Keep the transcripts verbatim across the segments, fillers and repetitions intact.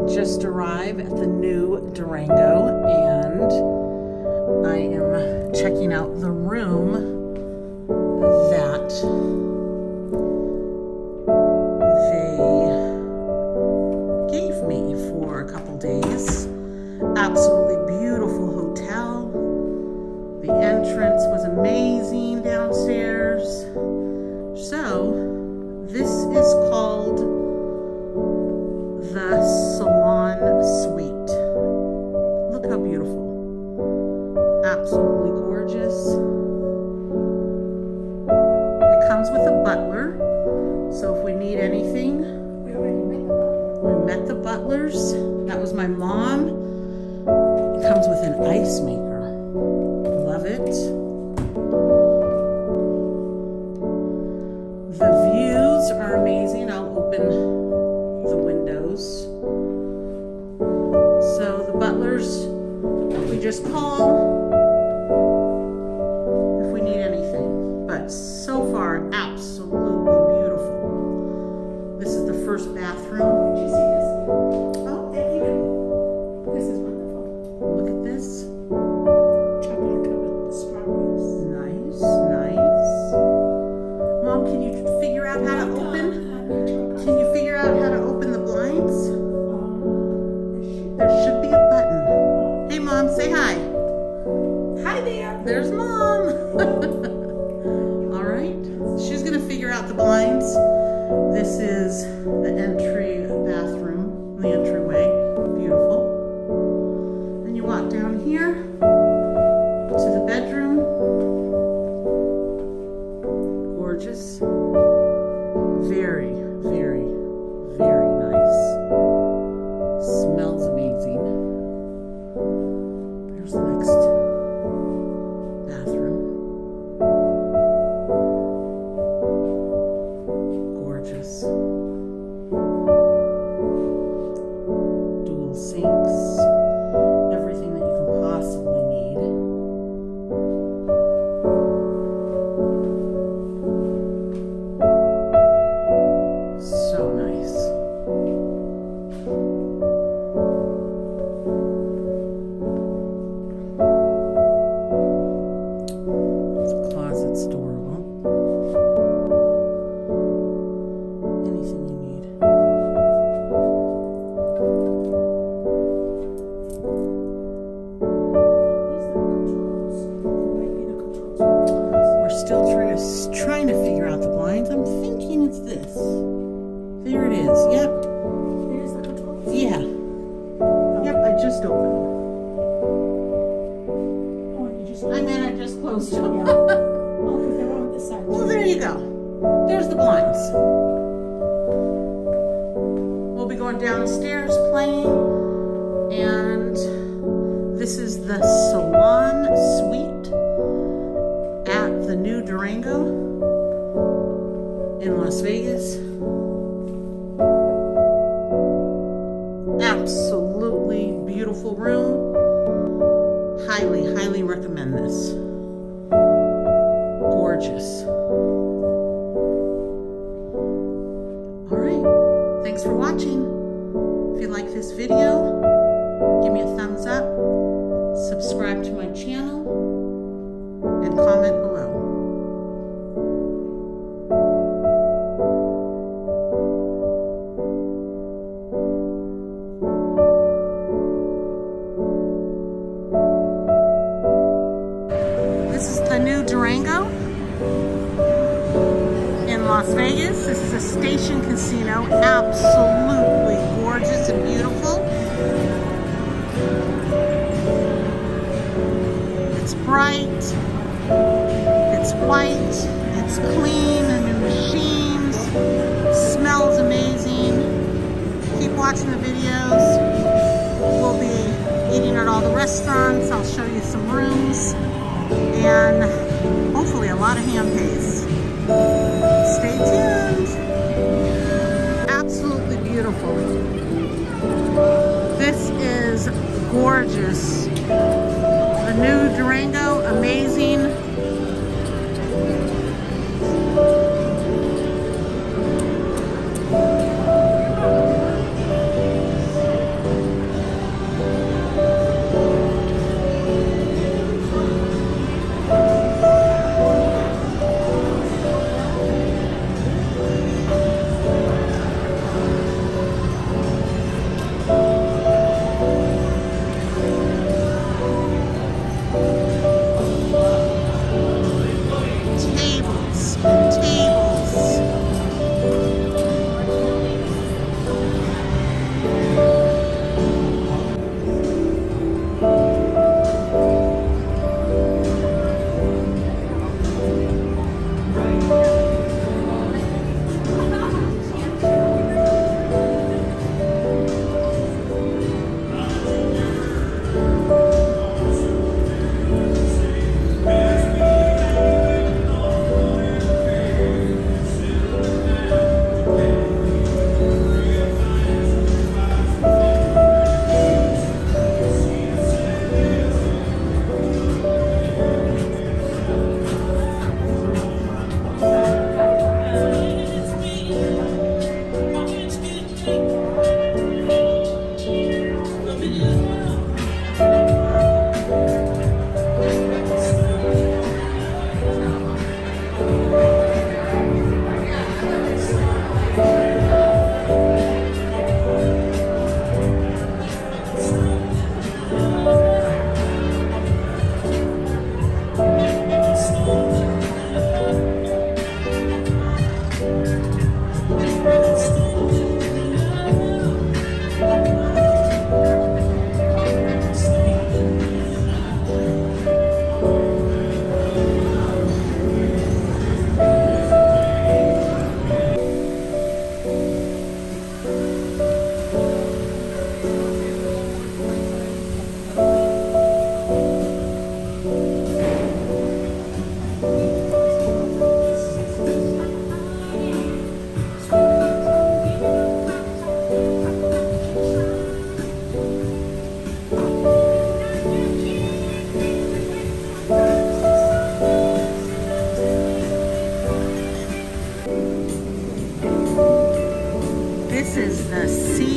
just arrived at the new Durango, and I am checking out the room that they gave me for a couple days. Absolutely beautiful hotel. The entrance was amazing downstairs. So this is called the Salon Suite. Look how beautiful. Absolutely gorgeous. It comes with a butler. So if we need anything, We already met the butler. we met the butlers. That was my mom. It comes with an ice maker. Love it. The views are amazing. I'll open the windows. So the butlers, we just call if we need anything. But so far, absolutely beautiful. This is the first bathroom. Did you see this? Oh, They even, this is wonderful. look at this. Chocolate covered strawberries. Nice, nice. Mom, can you figure out how to open? Can you figure out how to open the blinds? There should be a button. Hey, Mom, say hi. Hi there. There's Mom. All right. She's going to figure out the blinds. This is the entry bathroom, the entryway. Beautiful. Then you walk down here to the bedroom. Gorgeous. Very, very, very nice. Smells amazing. There's the next bathroom. Gorgeous. Dual sinks. Everything that you can possibly need. So nice. The closet's adorable. Anything you need. These are the controls. Might be the controls. We're still trying to, trying to figure out the blinds. I'm thinking it's this. There it is. Yep. Here's the controls. Yeah. Yep, I just opened them. Oh, and you just. I mean, I just closed them. Yeah. Oh, because they're on this side. Well, there you go. There's the blinds. We'll be going downstairs playing, and this is the Salon Suite at the new Durango in Las Vegas. Absolutely beautiful room. Highly, highly recommend this. Gorgeous. All right, thanks for watching. If you like this video, give me a thumbs up, subscribe to my channel, and comment below. This is the new Durango in Las Vegas. This is a station casino. Absolutely gorgeous and beautiful. It's bright. It's white. It's clean. The new machines. Smells amazing. Keep watching the videos. We'll be eating at all the restaurants. I'll show you some rooms. And hopefully a lot of hand pays. Stay tuned. Absolutely beautiful. This is gorgeous. The new Durango, amazing.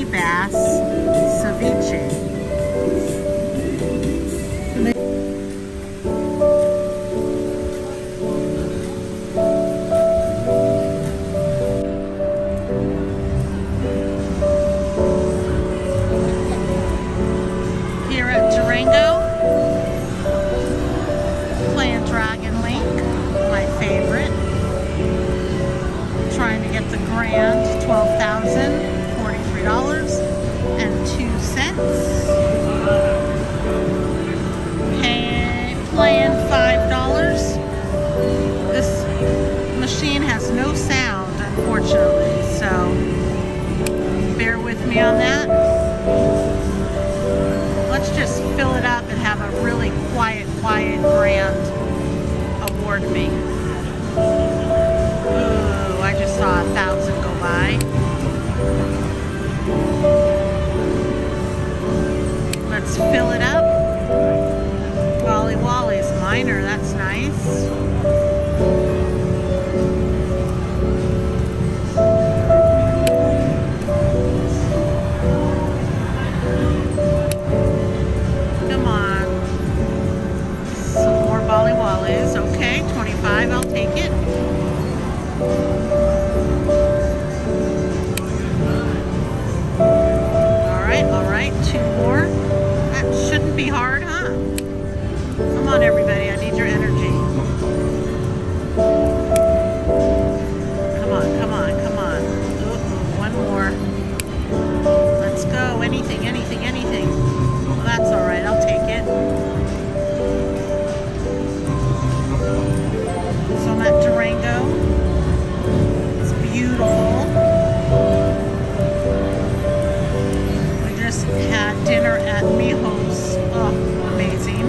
bass ceviche. Here at Durango, playing Dragon Link, my favorite. Trying to get the grand twelve thousand forty-three dollars and two cents. Pay, playing five dollars. This machine has no sound, unfortunately, so bear with me on that. Let's just fill it up and have a really quiet, quiet grand award me. Ooh, I just saw a thousand go by. Let's fill it up. Wally Wally's minor, that's nice. Come on. Some more Bolly Wallies. Okay, twenty-five, I'll take it. Alright, alright, two more. That shouldn't be hard, huh? Come on, everybody, I need your energy. Come on, come on, come on. Ooh, one more. Let's go. Anything, anything, anything. Well, that's alright, I'll take it. So I'm at Durango. It's beautiful. We just had dinner at Miho's. Oh, amazing.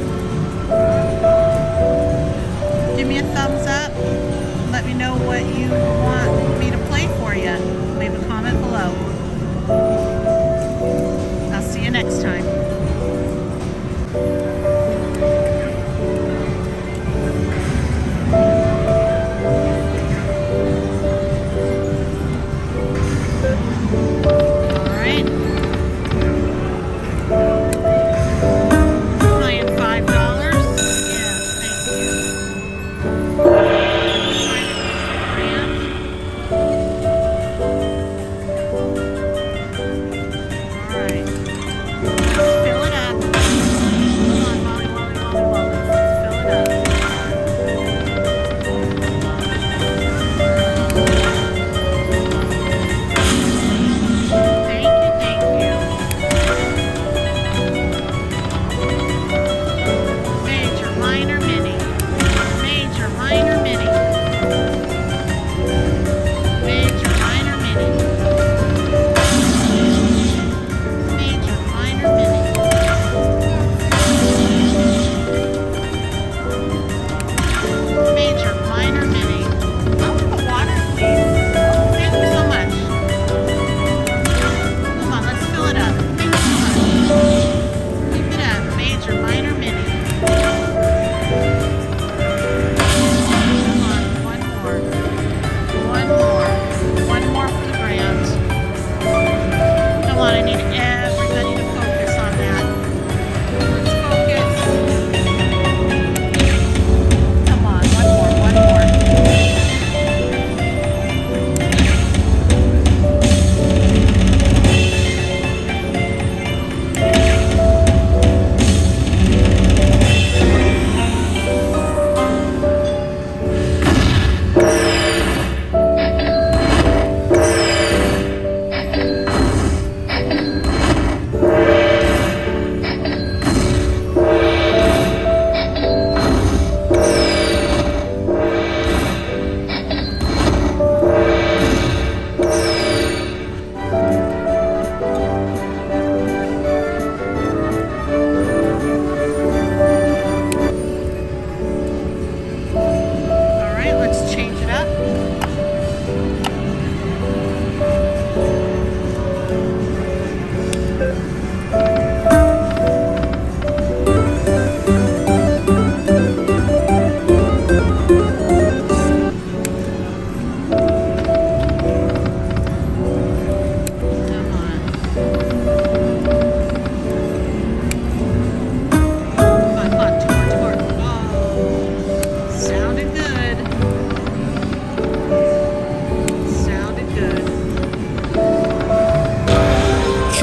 Give me a thumbs up. Let me know what you want me to play for you. Leave a comment below. I'll see you next time. All right.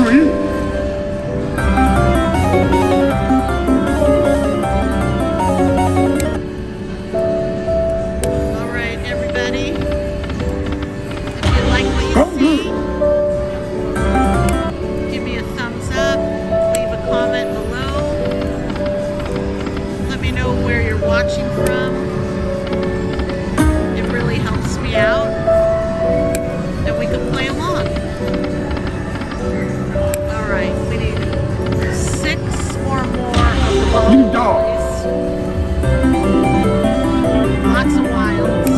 Hungry. All right, everybody. If you like what you see, give me a thumbs up. Leave a comment below. Let me know where you're watching from. It really helps me out. And we can play along. All right, we need six or more of the You dog. lots of wilds.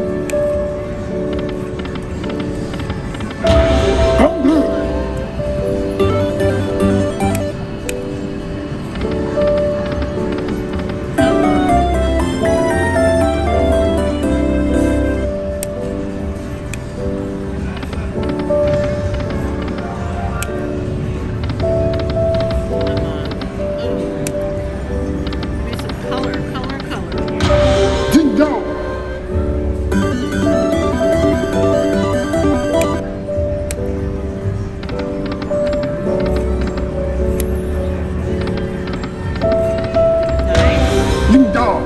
Hungry. Ding dong. Ding dong.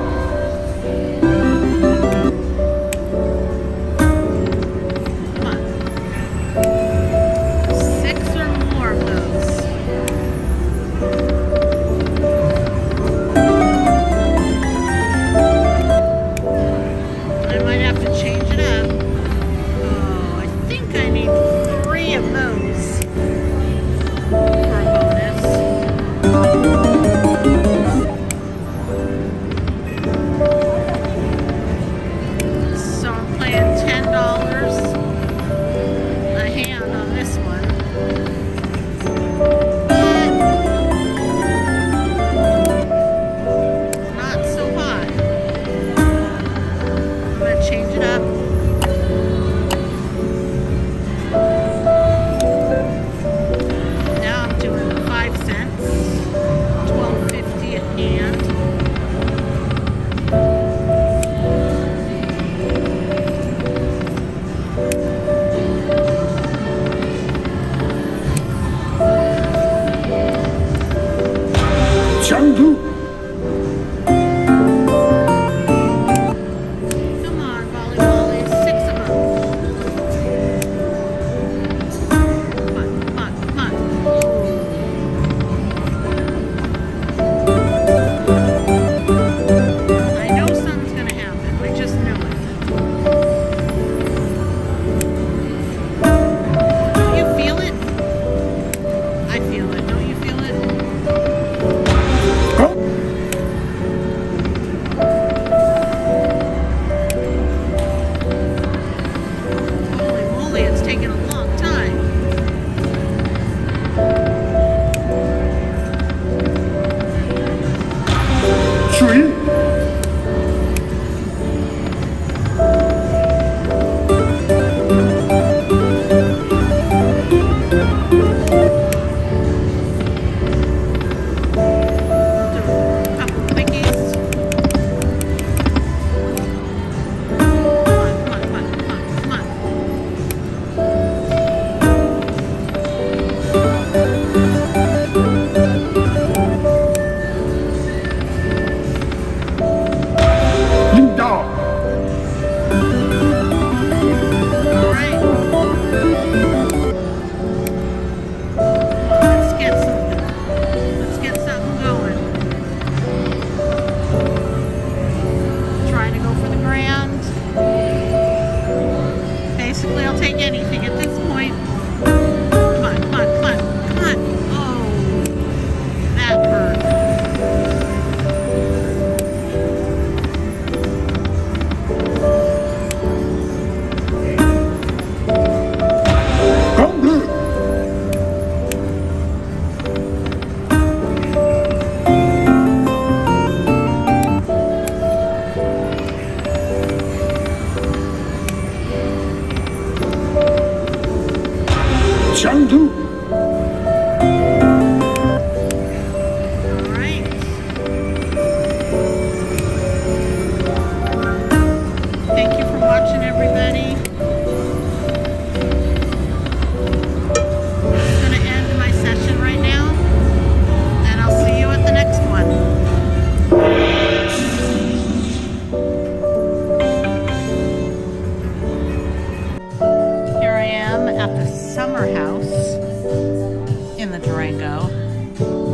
Six or more of those. I might have to change it up. Oh, I think I need three of those for a bonus. So I'm playing ten dollars a hand on this one. But not so high. I'm gonna change it up. Now I'm doing five cents, twelve fifty a hand. Chandu. Come on, volley volleys, six of them. Come on, come on, come on. I know something's gonna happen. I just know it. Don't you feel it? I feel it. Don't you feel it? Hungry.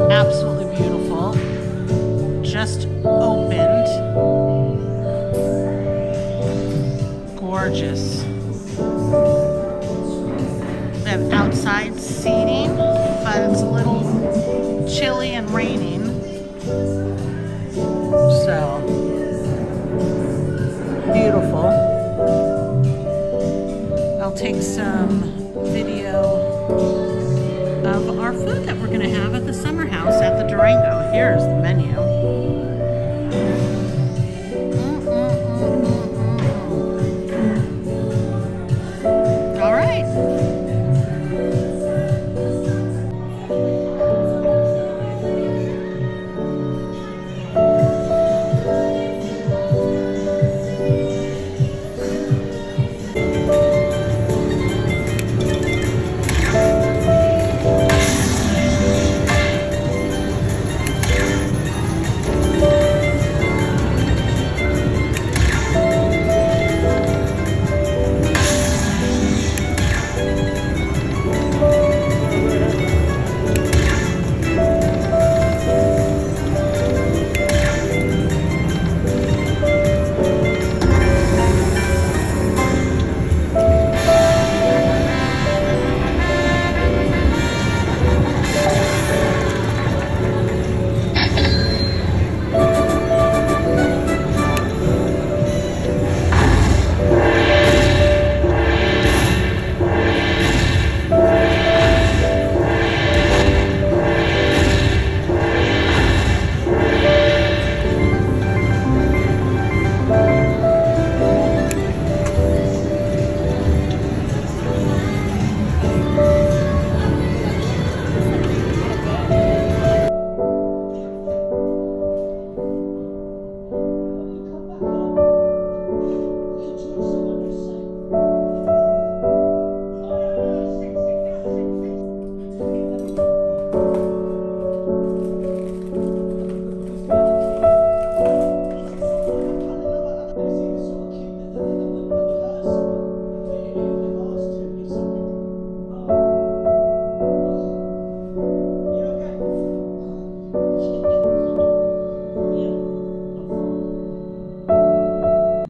Absolutely beautiful. Just opened. Gorgeous. We have outside seating, but it's a little chilly and raining. So, beautiful. I'll take some video of our food that we're going to have at the summer house at the Durango. Here's the menu.